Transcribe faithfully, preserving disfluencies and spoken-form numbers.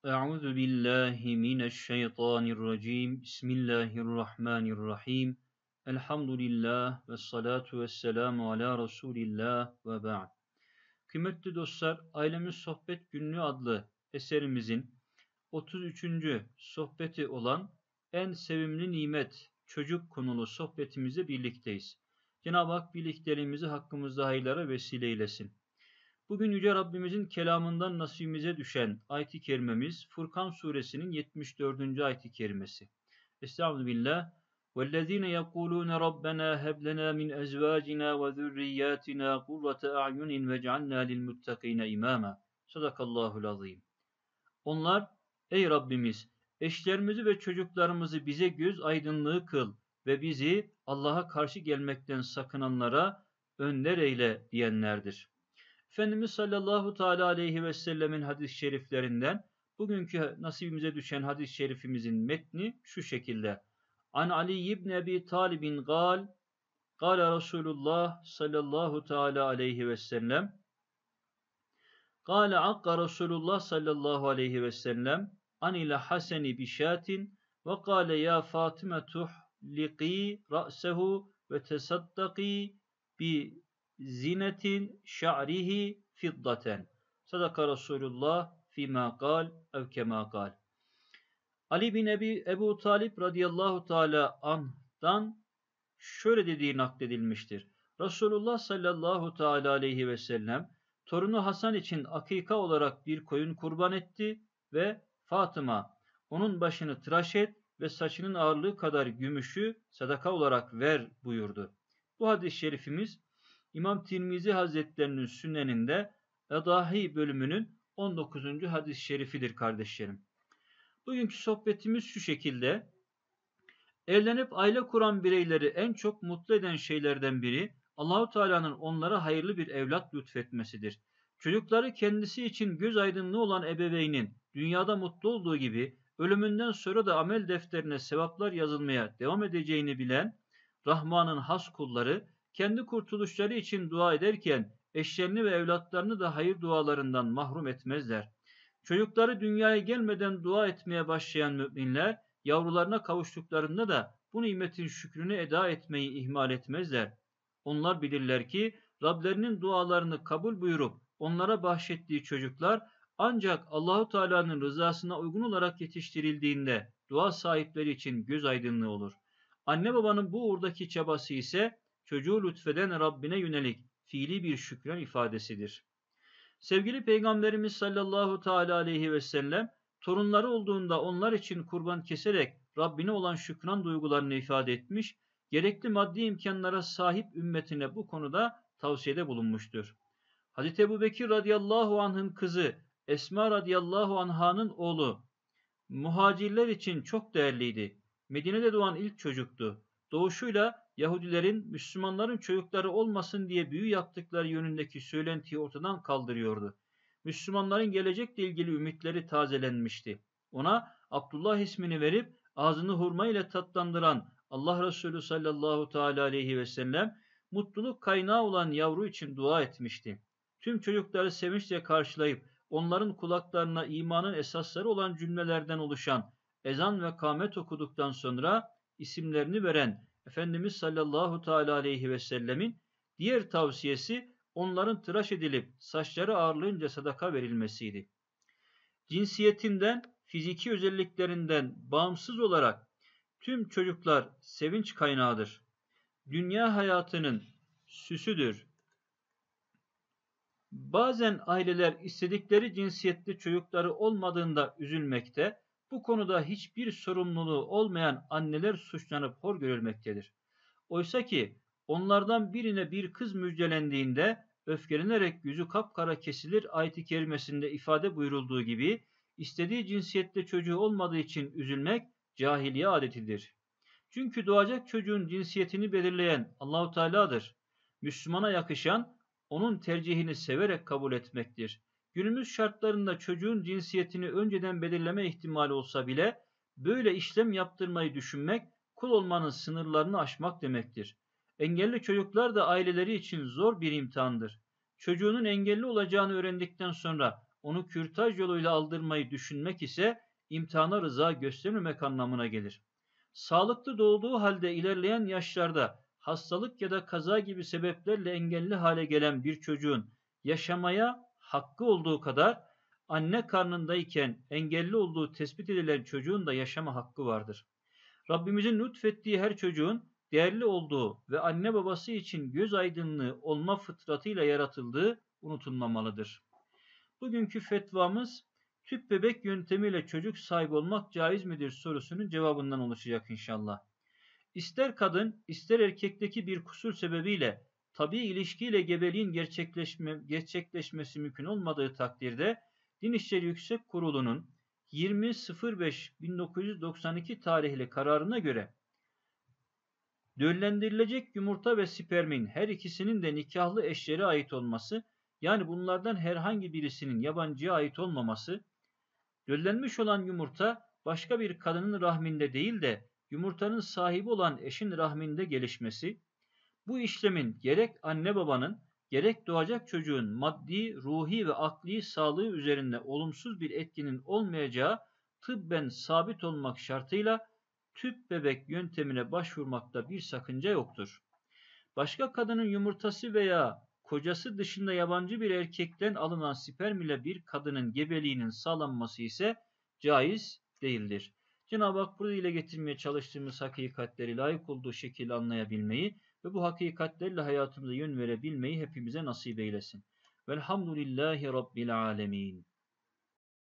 Euzu billahi mineşşeytanirracim. Bismillahirrahmanirrahim. Elhamdülillah ve salatu ve selamu ala Resulillah ve ba'd. Kıymetli dostlar, Ailemiz Sohbet Günlüğü adlı eserimizin otuz üçüncü sohbeti olan En Sevimli Nimet Çocuk konulu sohbetimizde birlikteyiz. Cenab-ı Hak birlikteliğimizi hakkımızda hayırlara vesile eylesin. Bugün Yüce Rabbimizin kelamından nasibimize düşen ayet-i kerimemiz Furkan suresinin yetmiş dördüncü ayet-i kerimesi. Estağfirullah. وَالَّذ۪ينَ يَقُولُونَ رَبَّنَا هَبْ لَنَا مِنْ أَزْوَاجِنَا وَذُرِّيَّاتِنَا قُرَّةَ أَعْيُنٍ وَاجْعَلْنَا لِلْمُتَّقِينَ إِمَامًا. Sadakallahul azim. Onlar, ey Rabbimiz, eşlerimizi ve çocuklarımızı bize göz aydınlığı kıl ve bizi Allah'a karşı gelmekten sakınanlara önder eyle diyenlerdir. Efendimiz sallallahu teala aleyhi ve sellemin hadis-i şeriflerinden bugünkü nasibimize düşen hadis-i şerifimizin metni şu şekilde. An Ali ibn Ebi Talib'in gal, Kale Resulullah sallallahu teala aleyhi ve sellem, Kale akka Resulullah sallallahu aleyhi ve sellem, anile haseni bişatin ve kale ya Fatime tuhliqi ra'sehu ve tesaddaki bi zinetin şa'rihi fiddaten. Sadaka Resulullah fîmâ kal ev kemâ kal. Ali bin Ebi, Ebu Talib radıyallahu teala anh'dan şöyle dediği nakledilmiştir. Resulullah sallallahu teala aleyhi ve sellem torunu Hasan için akika olarak bir koyun kurban etti ve Fatıma onun başını tıraş et ve saçının ağırlığı kadar gümüşü sadaka olarak ver buyurdu. Bu hadis-i şerifimiz İmam Tirmizi Hazretlerinin Sünneninde Edahi bölümünün on dokuzuncu hadis-i şerifidir kardeşlerim. Bugünkü sohbetimiz şu şekilde. Evlenip aile kuran bireyleri en çok mutlu eden şeylerden biri Allahu Teala'nın onlara hayırlı bir evlat lütfetmesidir. Çocukları kendisi için göz aydınlığı olan ebeveynin dünyada mutlu olduğu gibi ölümünden sonra da amel defterine sevaplar yazılmaya devam edeceğini bilen Rahman'ın has kulları kendi kurtuluşları için dua ederken eşlerini ve evlatlarını da hayır dualarından mahrum etmezler. Çocukları dünyaya gelmeden dua etmeye başlayan müminler yavrularına kavuştuklarında da bu nimetin şükrünü eda etmeyi ihmal etmezler. Onlar bilirler ki Rablerinin dualarını kabul buyurup onlara bahşettiği çocuklar ancak Allahu Teala'nın rızasına uygun olarak yetiştirildiğinde dua sahipleri için göz aydınlığı olur. Anne babanın bu uğurdaki çabası ise çocuğu lütfeden Rabbine yönelik fiili bir şükran ifadesidir. Sevgili Peygamberimiz sallallahu teala aleyhi ve sellem torunları olduğunda onlar için kurban keserek Rabbine olan şükran duygularını ifade etmiş, gerekli maddi imkanlara sahip ümmetine bu konuda tavsiyede bulunmuştur. Hazreti Ebubekir radıyallahu anh'ın kızı Esma radıyallahu anh'ın oğlu muhacirler için çok değerliydi. Medine'de doğan ilk çocuktu. Doğuşuyla Yahudilerin Müslümanların çocukları olmasın diye büyü yaptıkları yönündeki söylentiyi ortadan kaldırıyordu. Müslümanların gelecekle ilgili ümitleri tazelenmişti. Ona Abdullah ismini verip ağzını hurma ile tatlandıran Allah Resulü sallallahu teala aleyhi ve sellem mutluluk kaynağı olan yavru için dua etmişti. Tüm çocukları sevinçle karşılayıp onların kulaklarına imanın esasları olan cümlelerden oluşan ezan ve kâmet okuduktan sonra isimlerini veren Efendimiz sallallahu teala aleyhi ve sellemin diğer tavsiyesi onların tıraş edilip saçları ağırlığınca sadaka verilmesiydi. Cinsiyetinden, fiziki özelliklerinden bağımsız olarak tüm çocuklar sevinç kaynağıdır. Dünya hayatının süsüdür. Bazen aileler istedikleri cinsiyetli çocukları olmadığında üzülmekte, bu konuda hiçbir sorumluluğu olmayan anneler suçlanıp hor görülmektedir. Oysa ki onlardan birine bir kız müjdelendiğinde öfkelenerek yüzü kapkara kesilir ayet-i kerimesinde ifade buyurulduğu gibi istediği cinsiyette çocuğu olmadığı için üzülmek cahiliye adetidir. Çünkü doğacak çocuğun cinsiyetini belirleyen Allahu Teala'dır. Müslümana yakışan onun tercihini severek kabul etmektir. Günümüz şartlarında çocuğun cinsiyetini önceden belirleme ihtimali olsa bile böyle işlem yaptırmayı düşünmek kul olmanın sınırlarını aşmak demektir. Engelli çocuklar da aileleri için zor bir imtihandır. Çocuğunun engelli olacağını öğrendikten sonra onu kürtaj yoluyla aldırmayı düşünmek ise imtihana rıza göstermemek anlamına gelir. Sağlıklı doğduğu halde ilerleyen yaşlarda hastalık ya da kaza gibi sebeplerle engelli hale gelen bir çocuğun yaşamaya hakkı olduğu kadar anne karnındayken engelli olduğu tespit edilen çocuğun da yaşama hakkı vardır. Rabbimizin lütfettiği her çocuğun değerli olduğu ve anne babası için göz aydınlığı olma fıtratıyla yaratıldığı unutulmamalıdır. Bugünkü fetvamız tüp bebek yöntemiyle çocuk sahibi olmak caiz midir sorusunun cevabından oluşacak inşallah. İster kadın, ister erkekteki bir kusur sebebiyle tabii ilişkiyle gebeliğin gerçekleşme, gerçekleşmesi mümkün olmadığı takdirde Din İşleri Yüksek Kurulu'nun yirmi beş bin dokuz yüz doksan iki tarihli kararına göre döllendirilecek yumurta ve spermin her ikisinin de nikahlı eşlere ait olması, yani bunlardan herhangi birisinin yabancıya ait olmaması, döllenmiş olan yumurta başka bir kadının rahminde değil de yumurtanın sahibi olan eşin rahminde gelişmesi, bu işlemin gerek anne babanın gerek doğacak çocuğun maddi, ruhi ve akli sağlığı üzerinde olumsuz bir etkinin olmayacağı tıbben sabit olmak şartıyla tüp bebek yöntemine başvurmakta bir sakınca yoktur. Başka kadının yumurtası veya kocası dışında yabancı bir erkekten alınan sperm ile bir kadının gebeliğinin sağlanması ise caiz değildir. Cenab-ı Hak burada dile getirmeye çalıştığımız hakikatleri layık olduğu şekilde anlayabilmeyi ve bu hakikatlerle hayatımıza yön verebilmeyi hepimize nasip eylesin. Velhamdülillahi Rabbil alemin.